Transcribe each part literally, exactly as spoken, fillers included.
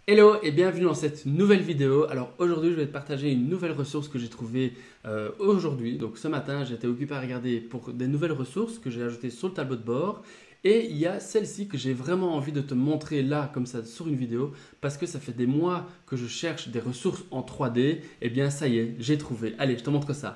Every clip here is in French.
Hello et bienvenue dans cette nouvelle vidéo. Alors aujourd'hui je vais te partager une nouvelle ressource que j'ai trouvée euh, aujourd'hui. Donc ce matin j'étais occupé à regarder pour des nouvelles ressources que j'ai ajoutées sur le tableau de bord. Et il y a celle-ci que j'ai vraiment envie de te montrer là comme ça sur une vidéo. Parce que ça fait des mois que je cherche des ressources en trois D. Et bien ça y est, j'ai trouvé. Allez, je te montre ça.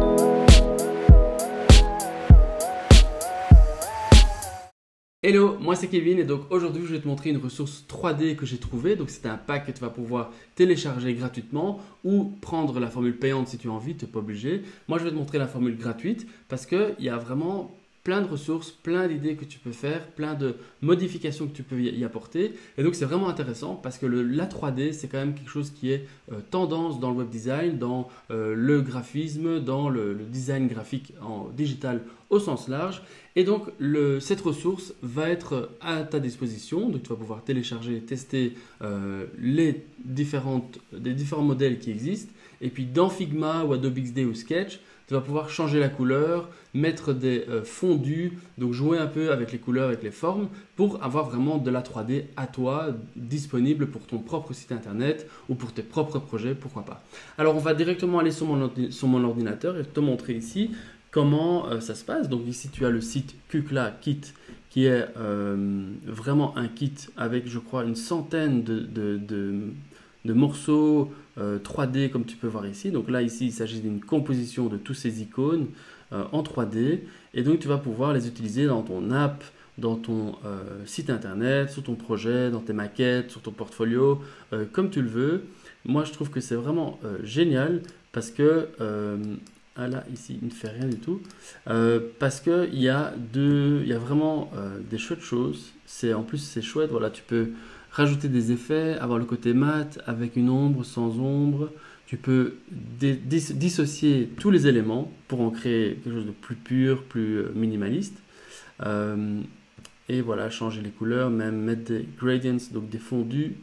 Hello, moi c'est Kevin et donc aujourd'hui je vais te montrer une ressource trois D que j'ai trouvée. Donc c'est un pack que tu vas pouvoir télécharger gratuitement ou prendre la formule payante si tu as envie, tu n'es pas obligé. Moi je vais te montrer la formule gratuite parce qu'il y a vraiment plein de ressources, plein d'idées que tu peux faire, plein de modifications que tu peux y apporter. Et donc c'est vraiment intéressant parce que le, la trois D c'est quand même quelque chose qui est euh, tendance dans le web design, dans euh, le graphisme, dans le, le design graphique en digital au sens large. Et donc, le, cette ressource va être à ta disposition. Donc, tu vas pouvoir télécharger et tester euh, les, différentes, les différents modèles qui existent. Et puis, dans Figma ou Adobe X D ou Sketch, tu vas pouvoir changer la couleur, mettre des euh, fondus, donc jouer un peu avec les couleurs, avec les formes, pour avoir vraiment de la trois D à toi, disponible pour ton propre site internet ou pour tes propres projets, pourquoi pas. Alors, on va directement aller sur mon, sur mon ordinateur et te montrer ici comment euh, ça se passe. Donc ici tu as le site Kukla Kit qui est euh, vraiment un kit avec je crois une centaine de, de, de, de morceaux euh, trois D comme tu peux voir ici. Donc là ici il s'agit d'une composition de tous ces icônes euh, en trois D et donc tu vas pouvoir les utiliser dans ton app, dans ton euh, site internet, sur ton projet, dans tes maquettes, sur ton portfolio, euh, comme tu le veux. Moi je trouve que c'est vraiment euh, génial parce que euh, ah là, ici, il ne fait rien du tout. Euh, parce qu'il y a deux, il y a vraiment euh, des chouettes choses. C'est, en plus, c'est chouette. Voilà, tu peux rajouter des effets, avoir le côté mat avec une ombre, sans ombre. Tu peux dé- dis- dissocier tous les éléments pour en créer quelque chose de plus pur, plus euh, minimaliste. Euh, et voilà, changer les couleurs, même mettre des gradients, donc des fondus.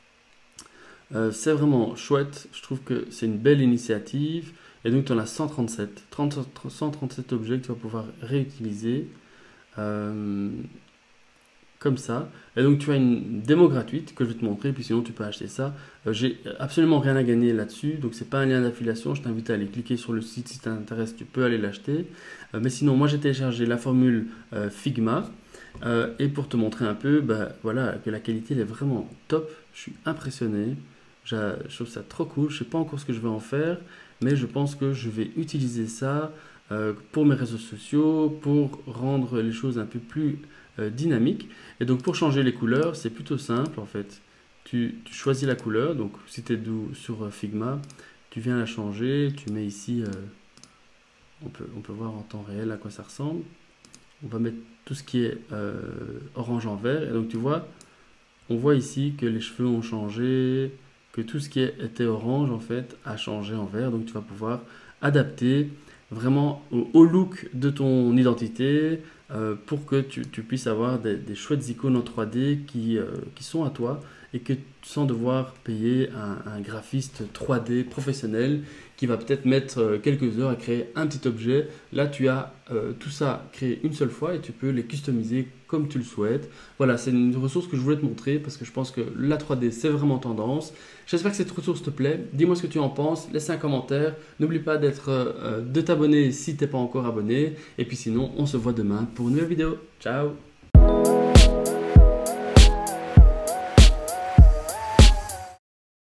Euh, c'est vraiment chouette. Je trouve que c'est une belle initiative. Et donc, tu en as cent trente-sept. trente, cent trente-sept objets que tu vas pouvoir réutiliser euh, comme ça. Et donc, tu as une démo gratuite que je vais te montrer. Puis sinon, tu peux acheter ça. Euh, j'ai absolument rien à gagner là-dessus. Donc, c'est pas un lien d'affiliation. Je t'invite à aller cliquer sur le site si ça t'intéresse. Tu peux aller l'acheter. Euh, mais sinon, moi, j'ai téléchargé la formule euh, Figma. Euh, et pour te montrer un peu, bah, voilà, que la qualité elle est vraiment top. Je suis impressionné. Je trouve ça trop cool. Je ne sais pas encore ce que je vais en faire, mais je pense que je vais utiliser ça euh, pour mes réseaux sociaux, pour rendre les choses un peu plus euh, dynamiques. Et donc pour changer les couleurs, c'est plutôt simple en fait. Tu, tu choisis la couleur, donc si tu es sur Figma, tu viens la changer, tu mets ici, euh, on peut, on peut voir en temps réel à quoi ça ressemble. On va mettre tout ce qui est euh, orange en vert, et donc tu vois, on voit ici que les cheveux ont changé, que tout ce qui était orange en fait a changé en vert. Donc tu vas pouvoir adapter vraiment au, au look de ton identité euh, pour que tu, tu puisses avoir des, des chouettes icônes en trois D qui, euh, qui sont à toi et que sans devoir payer un, un graphiste trois D professionnel qui va peut-être mettre euh, quelques heures à créer un petit objet. Là, tu as euh, tout ça créé une seule fois et tu peux les customiser comme tu le souhaites. Voilà, c'est une ressource que je voulais te montrer parce que je pense que la trois D, c'est vraiment tendance. J'espère que cette ressource te plaît. Dis-moi ce que tu en penses, laisse un commentaire. N'oublie pas d'être, euh, de t'abonner si tu n'es pas encore abonné. Et puis sinon, on se voit demain pour une nouvelle vidéo. Ciao!